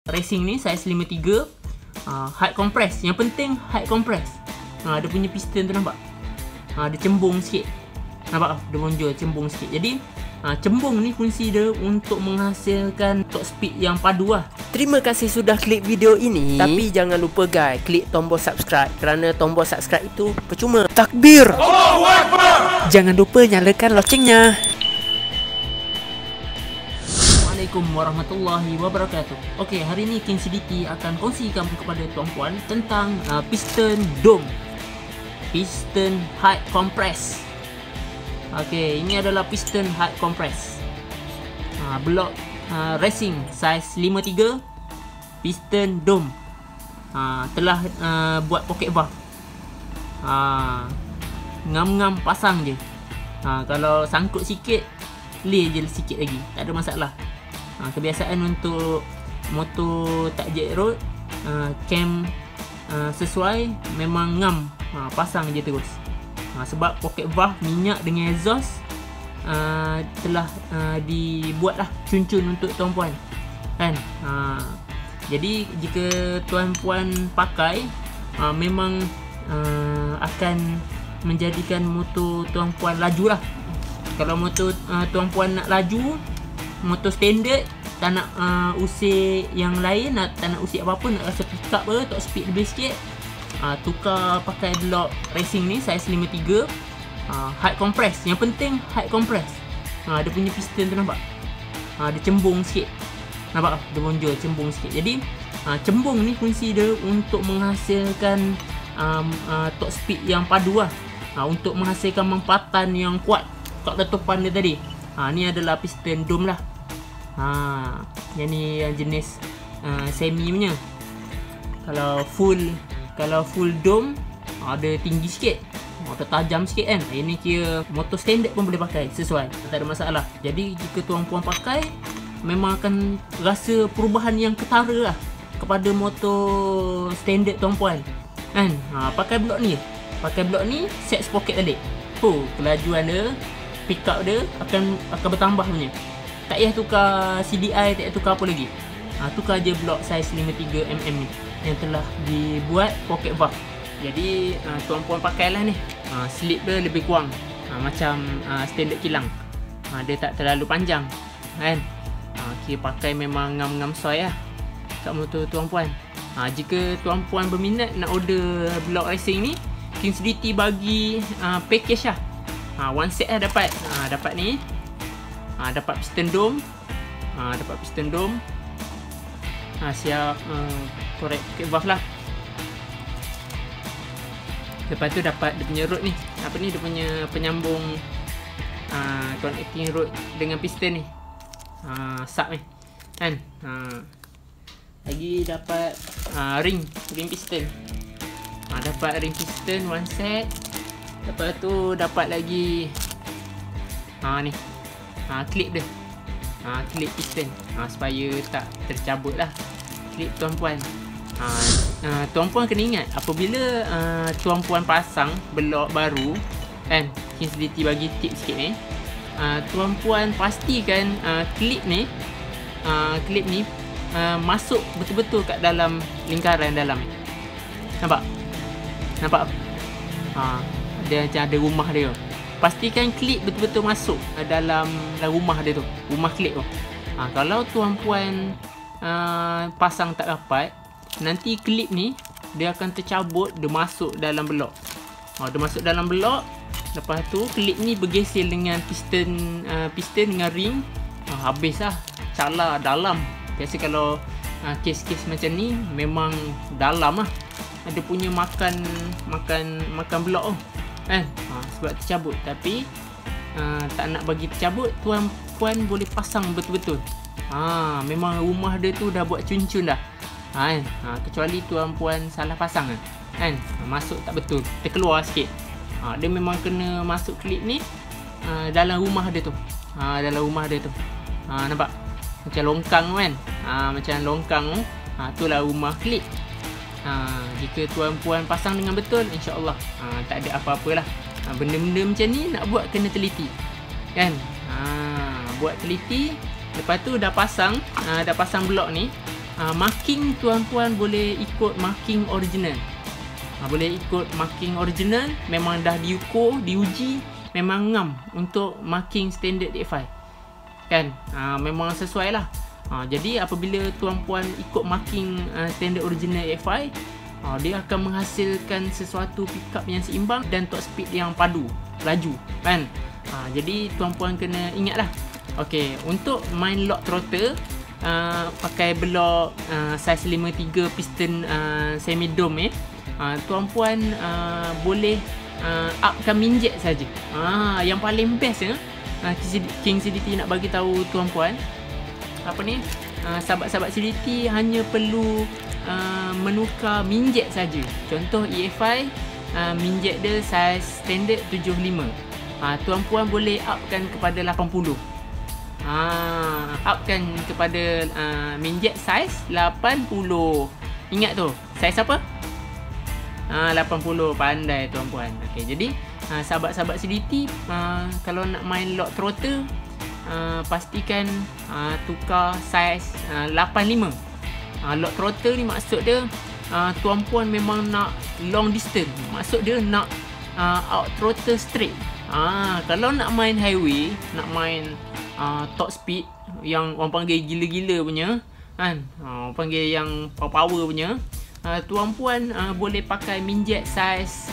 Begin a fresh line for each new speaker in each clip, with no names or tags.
Racing ni saiz 53, high compress. Yang penting high compress. Dia punya piston tu nampak? Dia cembung sikit. Nampak? Dia bonjol cembung sikit. Jadi cembung ni fungsi dia untuk menghasilkan top speed yang padu lah.
Terima kasih sudah klik video ini. Tapi jangan lupa guys, klik tombol subscribe. Kerana tombol subscribe itu percuma. Takbir! Allahu Akbar! Jangan lupa nyalakan loncengnya.
Assalamualaikum warahmatullahi wabarakatuh. Okey, hari ni King CDT akan kongsikan kepada tuan-puan tentang piston dome. Piston high compress. Okey, ini adalah piston high compress. Blok racing saiz 53, piston dome. Telah buat pocket valve. Ngam-ngam pasang je. Kalau sangkut sikit, lay je sikit lagi, tak ada masalah. Kebiasaan untuk motor tak jet road, cam sesuai, memang ngam, pasang je terus. Sebab pocket valve minyak dengan exhaust telah dibuat lah cun-cun untuk tuan-puan kan. Jadi jika tuan-puan pakai, memang akan menjadikan motor tuan-puan laju lah. Kalau motor tuan-puan nak laju, motor standard, tak nak usik yang lain, tak nak usik apa-apa, nak rasa pick up top speed lebih sikit, tukar pakai blok racing ni saiz 53, high compress. Yang penting high compress. Dia punya piston tu nampak? Dia cembung sikit. Nampak? Dia bonjol cembung sikit. Jadi cembung ni fungsi dia untuk menghasilkan top speed yang padu lah. Untuk menghasilkan mempatan yang kuat kat letupan dia tadi. Ni adalah piston dome lah. Yang ni yang jenis semi punya. Kalau full dome, ada tinggi sikit, motor tajam sikit kan. Ini kira motor standard pun boleh pakai, sesuai, tak ada masalah. Jadi jika tuan-puan pakai, memang akan rasa perubahan yang ketara lah kepada motor standard tuan-puan kan. Pakai blok ni, set sprocket tadi, kelajuan dia, pick up dia akan bertambah punya. Tak payah tukar CDI, tak payah tukar apa lagi. Tukar je blok saiz 53mm ni yang telah dibuat pocket valve. Jadi tuan-puan pakailah ni. Slip dia lebih kurang, macam standard kilang. Dia tak terlalu panjang kan. Kira pakai memang ngam-ngam soy lah kat motor tuan-puan. Jika tuan-puan berminat nak order blok racing ni, King CDT bagi package lah. One set lah dapat. Dapat ni, dapat piston dome, siap korek pocket valve lah. Lepas tu dapat dia punya rod ni, dia punya penyambung connecting rod dengan piston ni, sub ni kan. Lagi dapat ring piston. Dapat ring piston one set. Lepas tu dapat lagi ni, clip dia, clip piston, supaya tak tercabut lah clip tuan-puan. Tuan-puan kena ingat, apabila tuan-puan pasang blok baru kan, King CDT bagi tip sikit ni, tuan-puan pastikan clip ni masuk betul-betul kat dalam lingkaran dalam. Nampak? Dia macam ada rumah dia. Pastikan klip betul-betul masuk dalam rumah dia tu, rumah klip tu. Kalau tuan-puan pasang tak rapat, nanti klip ni dia akan tercabut, dia masuk dalam blok. Dia masuk dalam blok, lepas tu klip ni bergesil dengan piston dengan ring. Habis lah, cala dalam. Biasa kalau kes-kes macam ni memang dalam lah. Dia punya makan blok tu kan. Sebab tercabut. Tapi tak nak bagi tercabut, tuan-puan boleh pasang betul-betul. Memang rumah dia tu dah buat cun-cun dah kan. Kecuali tuan-puan salah pasang kan, masuk tak betul, terkeluar sikit. Dia memang kena masuk klip ni dalam rumah dia tu. Nampak? Macam longkang kan. Macam longkang tu, itulah rumah klip. Jika tuan-puan pasang dengan betul, insya-Allah tak ada apa-apa lah. Benda-benda macam ni nak buat kena teliti kan. Buat teliti. Lepas tu dah pasang blok ni, Marking tuan-puan boleh ikut marking original. Boleh ikut marking original, memang dah diuji, memang ngam untuk marking standard DFI. Kan? Memang sesuai lah. Jadi apabila tuan-puan ikut marking standard original DFI, dia akan menghasilkan sesuatu pickup yang seimbang dan top speed yang padu, laju, kan? Jadi tuan-puan kena ingat lah. Okey, untuk main lock throttle, pakai blok saiz 53 piston semi dome tuan-puan boleh upkan minjet saja. Yang paling best King CDT nak bagi tahu tuan-puan, sahabat-sahabat CDT hanya perlu menukar minjet saja. Contoh EFI, minjet dia saiz standard 75. Tuan-puan boleh upkan kepada 80. Upkan kepada minjet saiz 80. Ingat tu, saiz apa? 80. Pandai tuan-puan. Okey, jadi sahabat-sahabat CDT, kalau nak main lock throttle, pastikan tukar saiz 85. Lock throttle ni maksud dia tuan-puan memang nak long distance. Maksud dia nak out throttle straight. Kalau nak main highway, nak main top speed yang orang panggil gila-gila punya, kan? Orang panggil yang power punya, tuan-puan boleh pakai minjet saiz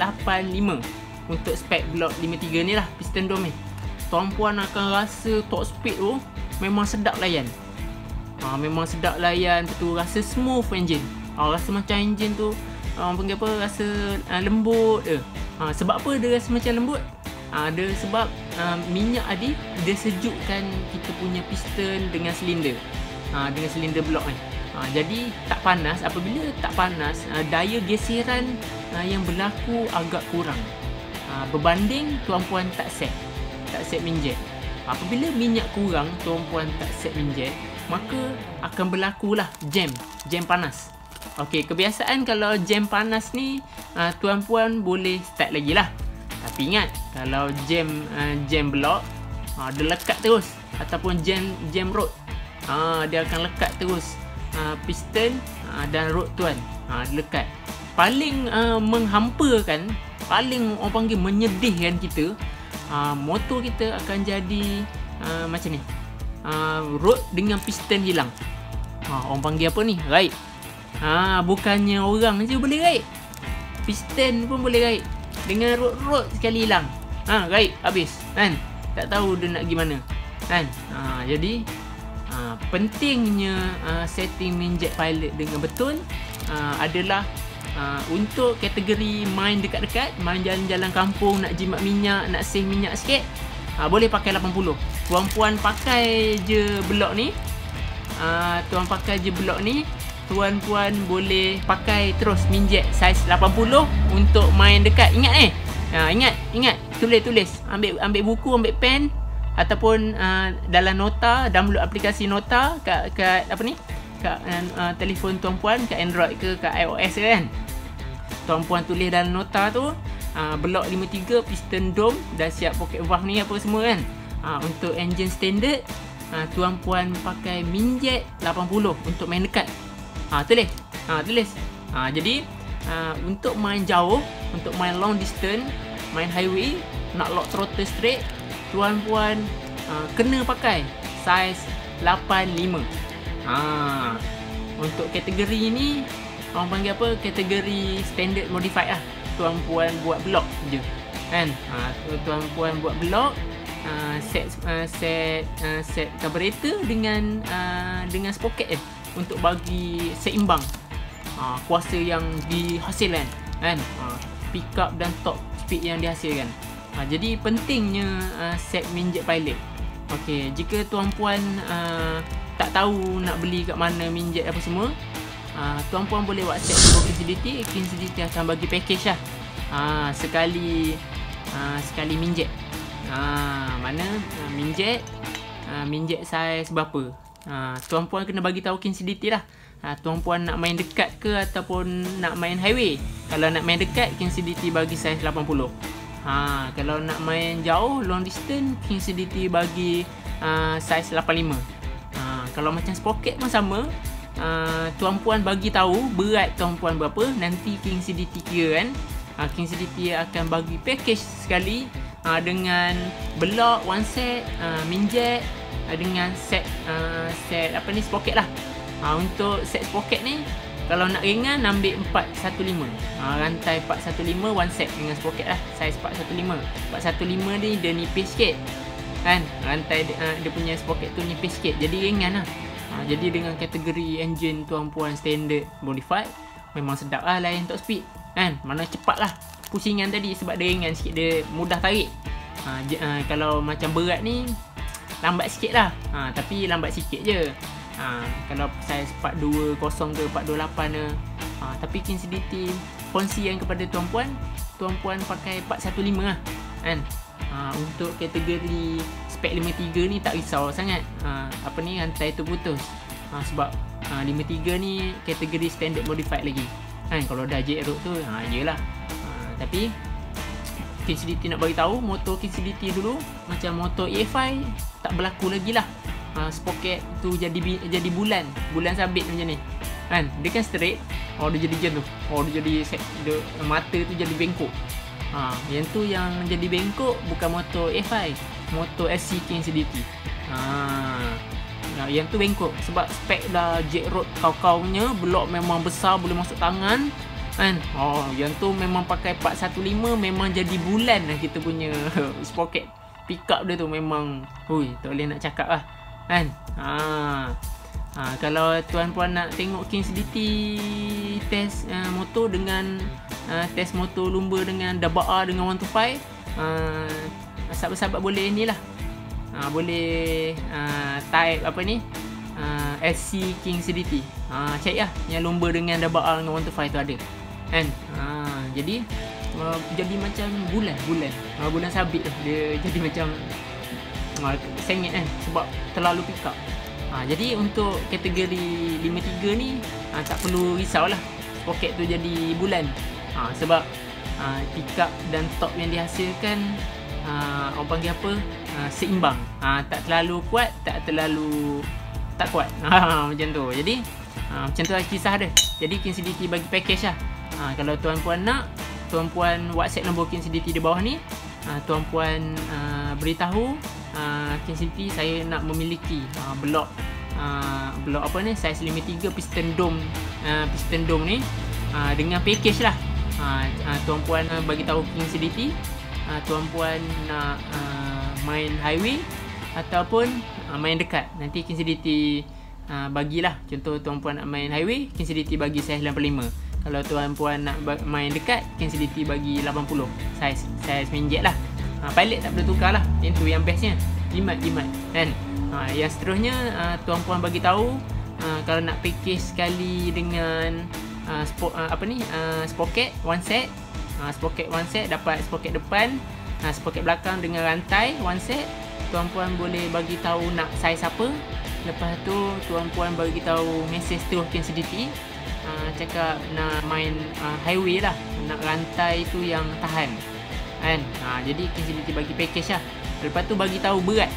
85 untuk spek blok 53 ni lah, piston dome ni. Tuan-puan akan rasa top speed tu memang sedap layan. Memang sedap layan tu, rasa smooth engine. Rasa macam engine tu orang panggil apa, rasa lembut je. Sebab apa dia rasa macam lembut? Dia sebab minyak tadi dia sejukkan kita punya piston dengan silinder. Dengan silinder blok ni. Jadi tak panas. Apabila tak panas, daya geseran yang berlaku agak kurang berbanding tuan-puan tak set minjet. Apabila minyak kurang, tuan-puan tak set minjet, maka akan berlakulah jam panas. Okey, kebiasaan kalau jam panas ni, tuan-puan boleh start lagi lah. Tapi ingat, kalau jam blok, dia lekat terus. Ataupun jam road, dia akan lekat terus piston dan rod tuan. Dia lekat. Paling menghampakan, paling orang panggil menyedihkan kita, motor kita akan jadi macam ni. Rod dengan piston hilang. Orang panggil apa ni? Raib. Bukannya orang je boleh raib, piston pun boleh raib. Dengan rod sekali hilang, raib habis, kan? Tak tahu dia nak gimana, kan? Jadi pentingnya setting minjet pilot dengan betul adalah untuk kategori main dekat-dekat, main jalan-jalan kampung, nak jimat minyak, nak save minyak sikit, boleh pakai 80. Tuan-puan pakai je blok ni, tuan-puan boleh pakai terus minjet saiz 80 untuk main dekat. Ingat ingat tulis, ambil buku, ambil pen, ataupun dalam nota, download aplikasi nota kat telefon tuan-puan, kat Android ke kat iOS ke, kan. Tuan-puan tulis dalam nota tu, blok 53 piston dome, dah siap pocket valve ni apa semua, kan. Untuk engine standard, tuan-puan pakai minjet 80 untuk main dekat. Tulis. Jadi untuk main jauh, untuk main long distance, main highway, nak lock throttle straight, tuan-puan kena pakai saiz 85. Untuk kategori ni, orang panggil apa, kategori standard modified lah. Tuan-puan buat blok je, kan. Tuan-puan buat blok, set carburetor dengan sprocket untuk bagi seimbang kuasa yang dihasilkan, kan. Pick up dan top speed yang dihasilkan. Jadi pentingnya set minjet pilot. Okey, jika tuan-puan tak tahu nak beli kat mana minjet apa semua, tuan-puan boleh WhatsApp ke King CDT akan bagi package lah. Sekali minjet. Mana minjet saiz berapa? Tuan-puan kena bagi tahu King CDT lah. Tuan-puan nak main dekat ke ataupun nak main highway. Kalau nak main dekat, King CDT bagi saiz 80. Kalau nak main jauh, long distance, King CDT bagi saiz 85. Kalau macam sprocket pun sama, tuan puan bagi tahu berat tuan puan berapa, nanti King CDT kira kan. King CDT akan bagi package sekali dengan belok one set, minjet, dengan set sprocket lah. Untuk set sprocket ni kalau nak ringan ambil 415, rantai 415 one set dengan sprocket lah, saiz 415. 415 ni dia nipis sikit kan, rantai dia punya sprocket tu nipis sikit, jadi ringan lah. Jadi dengan kategori engine tuan puan standard modified, memang sedap lah layan top speed kan, mana cepat lah pusingan tadi sebab dia ringan sikit, dia mudah tarik. Kalau macam berat ni lambat sikit lah, tapi lambat sikit je. Kalau saiz 420 ke 428 ke, tapi King CDT kongsikan kepada tuan puan pakai 415 lah kan. Untuk kategori spek 53 ni tak risau sangat rantai tu putus, sebab 53 ni kategori standard modified lagi kan. Kalau dah jet road tu yelah, tapi King CDT nak bagi tahu motor King CDT dulu macam motor EFI tak berlaku lagi lah. Sprocket tu jadi bulan sabit macam ni kan. Dia kan straight, dia jadi macam tu, dia jadi mata tu jadi bengkok. Yang tu yang jadi bengkok bukan motor EFI, motor SC King CDT. Yang tu bengkok sebab spek dah jet road kau-kaunya, blok memang besar boleh masuk tangan kan. Yang tu memang pakai 415 memang jadi bulan lah kita punya sprocket. Pick up dia tu memang tak boleh nak cakap lah kan. Kalau tuan puan nak tengok King CDT test motor dengan test motor lumba dengan double R dengan 125, sahabat-sahabat boleh ni lah, boleh type SC King CDT, cek lah yang lumba dengan double R dengan 125 tu ada kan. Jadi macam bulan sabit lah. Dia jadi macam sengit kan sebab terlalu pick up. Jadi untuk kategori 53 ni tak perlu risau lah sprocket tu jadi bulan, sebab pick up dan top yang dihasilkan orang panggil apa, seimbang, tak terlalu kuat, tak kuat, macam tu. Jadi macam tu lah kisah dia. Jadi King CDT bagi package lah. Kalau tuan puan nak, tuan puan WhatsApp nombor King CDT di bawah ni, tuan puan beritahu King CDT saya nak memiliki blok saiz 53 piston dome ni dengan package lah. Tuan puan bagi tahu King CDT tuan puan nak main highway ataupun main dekat, nanti King CDT bagilah. Contoh tuan puan nak main highway, King CDT bagi saiz 85. Kalau tuan puan nak main dekat, King CDT bagi 80 saiz minjet lah. Pilot tak boleh tukar lah, yang tu yang bestnya, jimat kan. Yang seterusnya tuan puan bagi tahu kalau nak package sekali dengan sprocket one set, sprocket one set dapat sprocket depan, sprocket belakang dengan rantai one set. Tuan puan boleh bagi tahu nak saiz apa. Lepas tu tuan puan bagi tahu message terus King CDT, cakap nak main highway lah, nak rantai tu yang tahan kan. Jadi King CDT bagi package lah. Lepas tu bagi tahu berat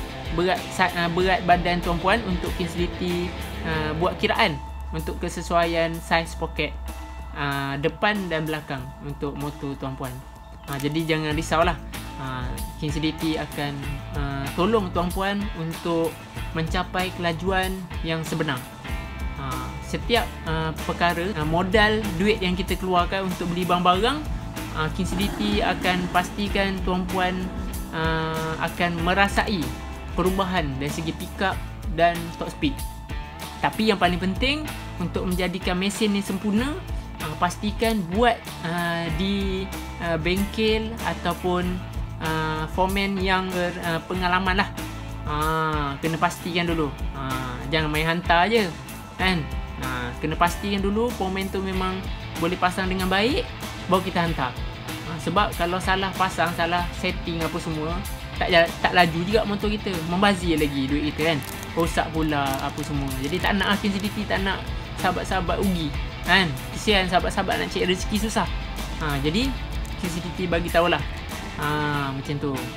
badan tuan puan untuk King CDT buat kiraan untuk kesesuaian saiz sprocket depan dan belakang untuk motor tuan puan. Jadi jangan risaulah, King CDT akan tolong tuan puan untuk mencapai kelajuan yang sebenar. Setiap perkara, modal duit yang kita keluarkan untuk beli barang-barang, King CDT akan pastikan tuan puan akan merasai perubahan dari segi pickup dan top speed. Tapi yang paling penting untuk menjadikan mesin ni sempurna, pastikan buat di bengkel ataupun foreman yang pengalaman lah. Kena pastikan dulu, jangan main hantar je kan. Kena pastikan dulu foreman tu memang boleh pasang dengan baik, baru kita hantar. Sebab kalau salah pasang, salah setting apa semua, tak laju juga motor kita, membazir lagi duit kita kan, rosak pula apa semua. Jadi tak nak King CDT, tak nak sahabat-sahabat rugi kan. Kesian sahabat-sahabat nak cari rezeki susah. Jadi King CDT bagi tahulah macam tu.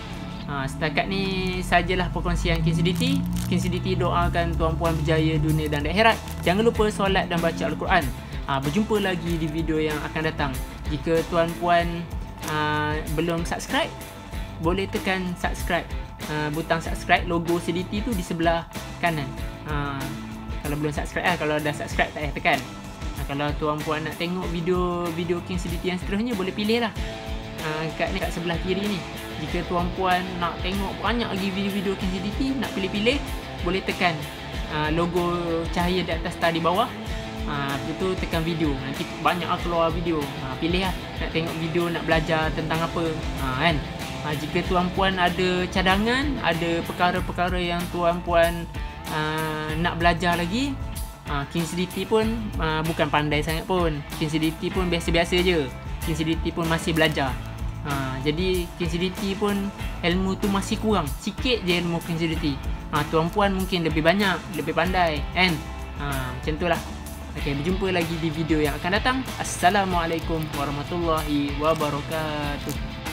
Setakat ni sajalah perkongsian King Siditi. King Siditi doakan tuan-puan berjaya dunia dan akhirat. Jangan lupa solat dan baca Al-Quran. Berjumpa lagi di video yang akan datang. Jika tuan-puan belum subscribe, boleh tekan subscribe. Butang subscribe, logo Siditi tu di sebelah kanan. Kalau belum subscribe, kalau dah subscribe tak payah tekan. Kalau tuan-puan nak tengok video King Siditi yang seterusnya, boleh pilih lah kat sebelah kiri ni. Jika tuan-puan nak tengok banyak lagi video-video King Siditi, nak pilih-pilih, boleh tekan logo cahaya di atas tadi bawah. Lepas tu tekan video, nanti banyak keluar video. Pilih lah nak tengok video, nak belajar tentang apa kan. Jika tuan-puan ada cadangan, ada perkara-perkara yang tuan-puan nak belajar lagi, King Siditi pun bukan pandai sangat pun. King Siditi pun biasa-biasa je. King Siditi pun masih belajar. Jadi King Siditi pun ilmu tu masih kurang. Sikit je ilmu King Siditi. Tuan-puan mungkin lebih banyak, lebih pandai kan. Macam tu lah. Okay, berjumpa lagi di video yang akan datang. Assalamualaikum warahmatullahi wabarakatuh.